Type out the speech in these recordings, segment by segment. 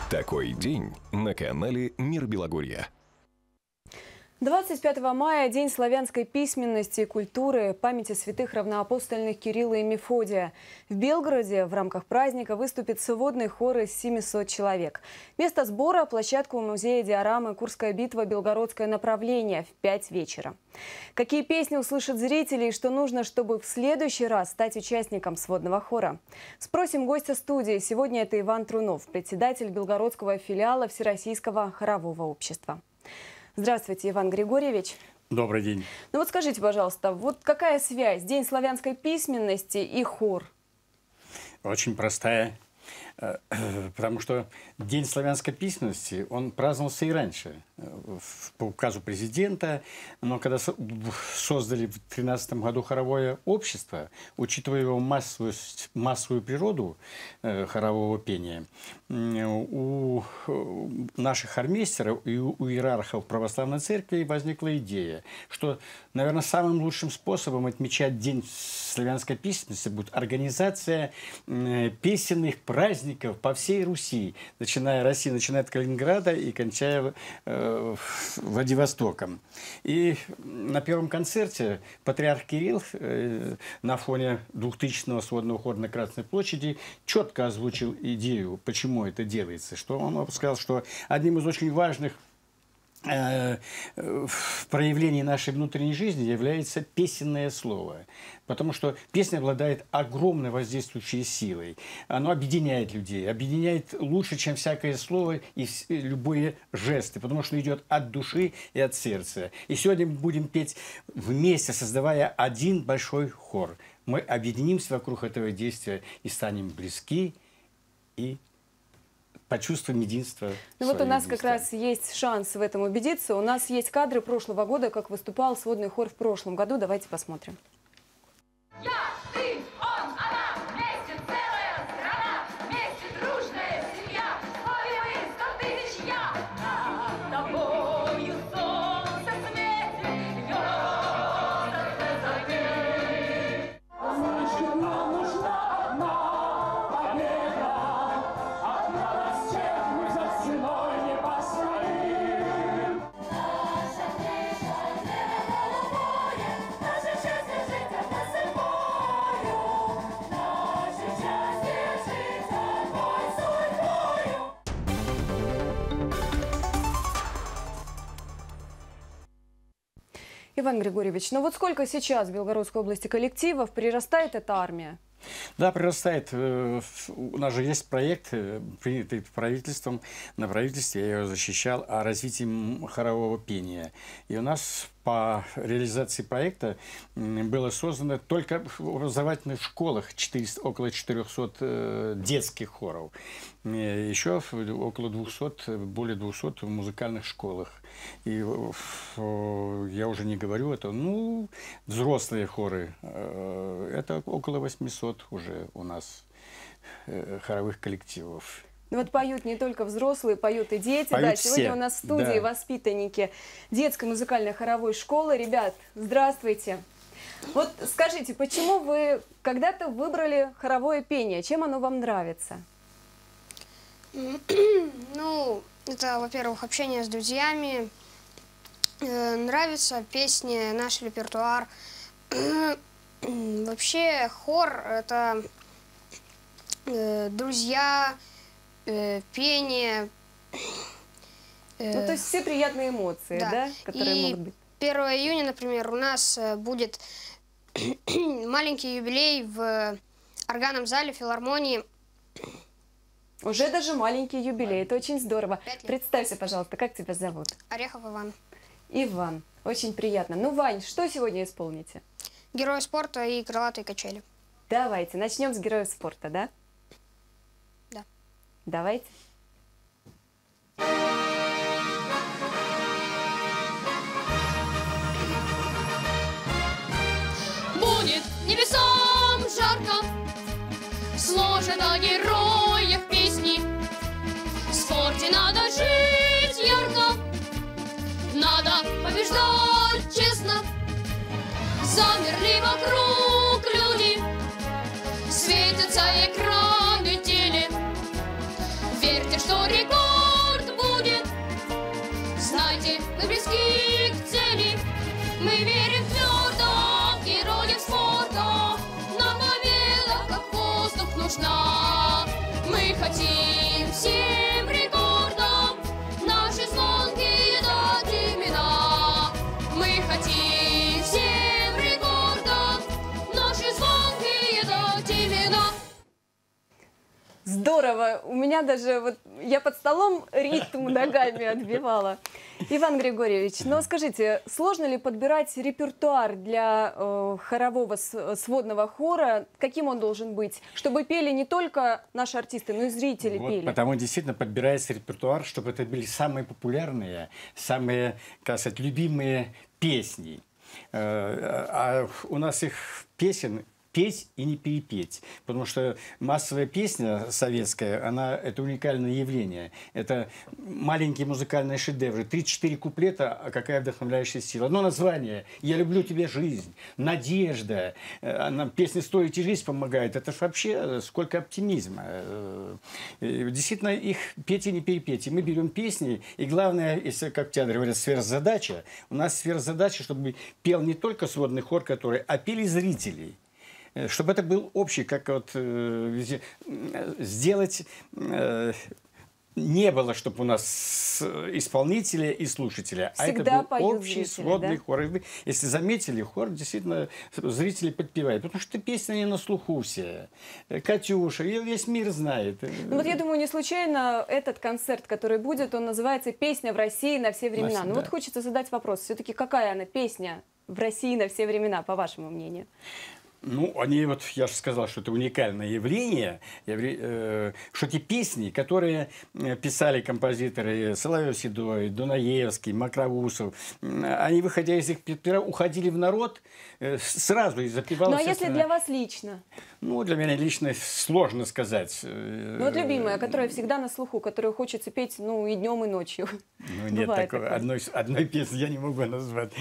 Такой день на канале «Мир Белогорья». 25 мая – День славянской письменности и культуры, памяти святых равноапостольных Кирилла и Мефодия. В Белгороде в рамках праздника выступит сводный хор из 700 человек. Место сбора – площадка у музея диорамы «Курская битва. Белгородское направление» в 5 вечера. Какие песни услышат зрители и что нужно, чтобы в следующий раз стать участником сводного хора? Спросим гостя студии. Сегодня это Иван Трунов, председатель белгородского филиала Всероссийского хорового общества. Здравствуйте, Иван Григорьевич. Добрый день. Ну вот скажите, пожалуйста, вот какая связь День славянской письменности и хор? Очень простая, потому что День славянской письменности, он праздновался и раньше, по указу президента, но когда создали в 2013 году хоровое общество, учитывая его массовую природу хорового пения, у наших хормейстеров и у иерархов православной церкви возникла идея, что, наверное, самым лучшим способом отмечать День славянской письменности будет организация песенных праздников по всей Руси, начиная от Калининграда и кончая Владивостоком. И на первом концерте патриарх Кирилл на фоне 2000-го сводного хора на Красной площади четко озвучил идею, почему это делается. Что он сказал, что одним из очень важных проявлений нашей внутренней жизни является песенное слово. Потому что песня обладает огромной воздействующей силой. Оно объединяет людей, объединяет лучше, чем всякое слово и любые жесты, потому что идет от души и от сердца. И сегодня мы будем петь вместе, создавая один большой хор. Мы объединимся вокруг этого действия и станем близки и почувствуем единство. Ну вот у нас как раз есть шанс в этом убедиться. У нас есть кадры прошлого года, как выступал сводный хор в прошлом году. Давайте посмотрим. Я, ты, он, она, вместе целая страна, вместе дружная семья, слове мы 100 000 я. Над тобою солнце светит, льется высоты. Значит, нам нужна одна победа, одна на всех мы за стеной не постоим. Наша крыша небо голубое, наше счастье жить одной судьбою, наше счастье жить одной судьбою. Иван Григорьевич, ну вот сколько сейчас в Белгородской области коллективов, прирастает эта армия? Да, прирастает. У нас же есть проект, принятый правительством, на правительстве, я его защищал, о развитии хорового пения. И у нас по реализации проекта было создано только в образовательных школах около 400 детских хоров. Еще около 200, более 200 в музыкальных школах. И я уже не говорю, это взрослые хоры. Это около 800 уже у нас хоровых коллективов. Ну вот поют не только взрослые, поют и дети. Поют да, сегодня все. у нас в студии воспитанники детской музыкальной хоровой школы. Ребят, здравствуйте. Вот скажите, почему вы когда-то выбрали хоровое пение? Чем оно вам нравится? Ну, это, во-первых, общение с друзьями. Нравятся песни, наш репертуар. Вообще, хор – это друзья, пение. Ну, то есть все приятные эмоции, да, которые могут быть. 1 июня, например, у нас будет маленький юбилей в органном зале филармонии. Уже даже маленький юбилей, это очень здорово. Представься, пожалуйста, как тебя зовут? Орехов Иван. Иван, очень приятно. Ну, Вань, что сегодня исполните? Герой спорта и крылатые качели. Давайте, начнем с героев спорта, да? Да. Давайте. Будет небесам жарко, сложат о героях песни. В спорте надо жить ярко, надо побеждать честно. Замерли вокруг люди, светятся экраны теле. Верьте, что река хотим всем рекордом наши звонкие дать имена. Мы хотим всем рекордом наши звонкие дать имена. Здорово! У меня даже вот я под столом ритм ногами отбивала. Иван Григорьевич, но скажите, сложно ли подбирать репертуар для хорового сводного хора? Каким он должен быть? Чтобы пели не только наши артисты, но и зрители Вот, пели. потому действительно подбирается репертуар, чтобы это были самые популярные, самые, как сказать, любимые песни. А у нас их песен петь и не перепеть. Потому что массовая песня советская, это уникальное явление. Это маленькие музыкальные шедевры. 3-4 куплета, а какая вдохновляющая сила. Одно название «Я люблю тебя, жизнь», «Надежда». Песня «Стойте, жизнь» помогает. Это ж вообще сколько оптимизма. Действительно, их петь и не перепеть. И мы берем песни, и главное, если, как в театре говорят, сверхзадача, у нас сверхзадача, чтобы пел не только сводный хор, а пели зрителей. Чтобы это был общий, как вот сделать, не было, чтобы у нас исполнителя и слушателя, Всегда а это был общий зрители, сводный да? хор. И вы, если заметили, хор действительно зрители подпевают, потому что песня не на слуху все. Катюша, ее весь мир знает. Ну вот я думаю, не случайно этот концерт, который будет, он называется «Песня в России на все времена». Ну да. вот хочется задать вопрос, все-таки какая она песня в России на все времена, по вашему мнению? Ну, они вот, я же сказал, что это уникальное явление, что те песни, которые писали композиторы Соловьев Седой, Дунаевский, Макроусов, они, выходя из их пера, уходили в народ сразу и запевалось. Ну, а если для вас лично? Ну, для меня лично сложно сказать. Ну, вот любимая, которая всегда на слуху, которую хочется петь, ну, и днем, и ночью. Ну, нет, такого, одной песни я не могу назвать.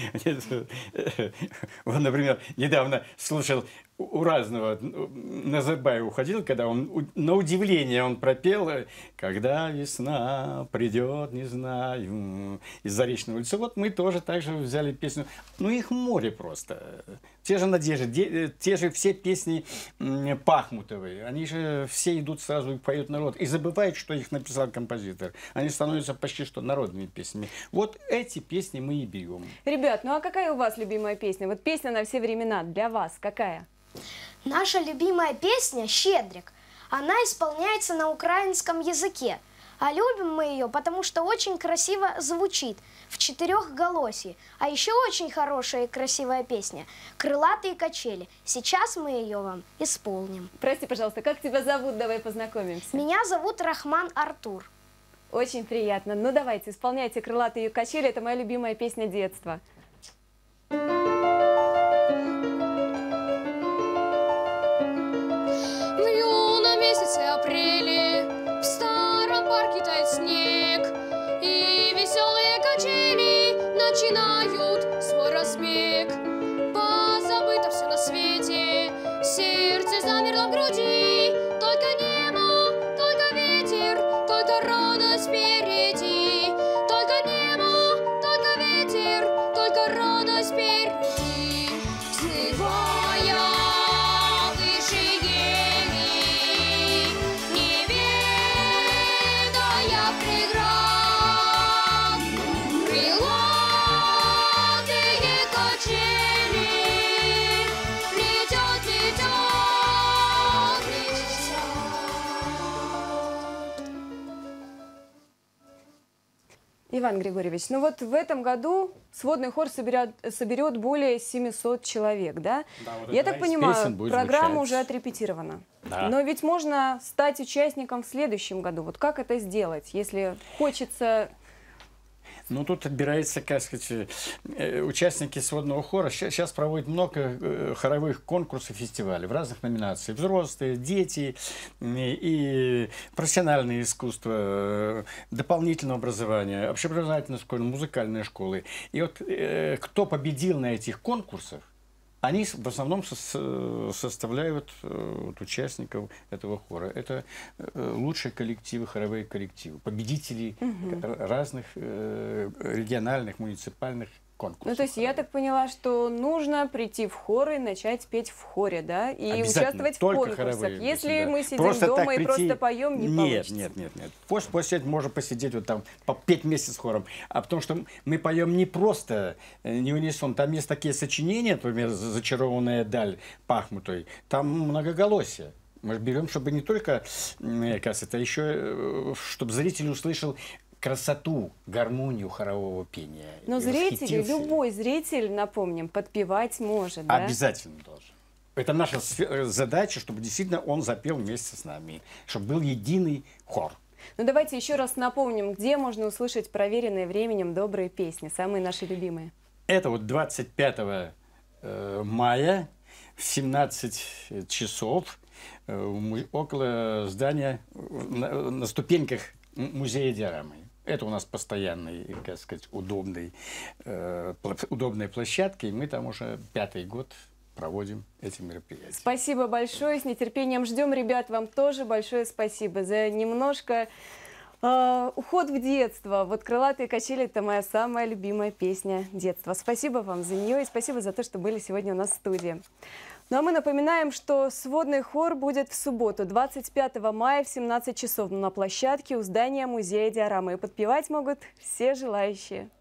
Вот, например, недавно слушал у разного Назарбаев уходил, когда он, на удивление, он пропел «Когда весна придет, не знаю», из Заречной улицы. Вот мы тоже так же взяли песню. Ну, их море просто. Те же «Надежды», те же все песни Пахмутовой. Они же все идут сразу и поют народ. И забывают, что их написал композитор. Они становятся почти что народными песнями. Вот эти песни мы и берем. Ребят, ну а какая у вас любимая песня? Вот песня на все времена для вас какая? Наша любимая песня «Щедрик». Она исполняется на украинском языке. А любим мы ее, потому что очень красиво звучит в четырехголосии. А еще очень хорошая и красивая песня «Крылатые качели». Сейчас мы ее вам исполним. Прости, пожалуйста, как тебя зовут? Давай познакомимся. Меня зовут Рахман Артур. Очень приятно. Ну давайте, исполняйте «Крылатые качели». Это моя любимая песня детства. В юном месяце апреле в старом парке тает снег, и веселые качели начинают свой разбег. Позабыто все на свете, сердце замерло в груди, только небо, только ветер, только радость впереди. Только небо, только ветер, только радость впереди. Взывая выше ели, не ведая преград, крылатые качели летят, летят, летят. Иван Григорьевич, ну вот в этом году сводный хор соберет более 700 человек, да? Да, вот Я одна так из понимаю, песен будет программа звучать. уже отрепетирована. Да. Но ведь можно стать участником в следующем году. Вот как это сделать, если хочется... Ну, тут отбирается, как сказать, участники сводного хора. Сейчас проводят много хоровых конкурсов, фестивалей в разных номинациях. Взрослые, дети и профессиональное искусство, дополнительное образование, общеобразовательная школа, музыкальные школы. И вот кто победил на этих конкурсах, они в основном составляют участников этого хора. Это лучшие коллективы, хоровые коллективы, победители разных региональных, муниципальных конкурсу. Ну, то есть я так поняла, что нужно прийти в хор и начать петь в хоре, да? И Обязательно, участвовать в только конкурсах. хоровые Если песни, да. мы сидим Просто дома так и прийти- просто поем, не получится. Нет. После этого можно посидеть вот там, попеть вместе с хором. А потому что мы поем не просто, не в унисон. Там есть такие сочинения, например, «Зачарованная даль» Пахмутовой. Там многоголосие. Мы же берем, чтобы не только, кажется, это еще, чтобы зритель услышал красоту, гармонию хорового пения. Но И зритель, восхитился. любой зритель, напомним, подпевать может, да? Обязательно должен. Это наша задача, чтобы действительно он запел вместе с нами, чтобы был единый хор. Ну, давайте еще раз напомним, где можно услышать проверенные временем добрые песни, самые наши любимые. Это вот 25 мая в 17 часов около здания, на ступеньках музея диорамы. Это у нас постоянный, как сказать, удобная площадка, и мы там уже 5-й год проводим эти мероприятия. Спасибо большое, с нетерпением ждем. Ребят, вам тоже большое спасибо за немножко уход в детство. Вот «Крылатые качели» — это моя самая любимая песня детства. Спасибо вам за нее и спасибо за то, что были сегодня у нас в студии. Ну а мы напоминаем, что сводный хор будет в субботу, 25 мая в 17 часов на площадке у здания музея диорамы. И подпевать могут все желающие.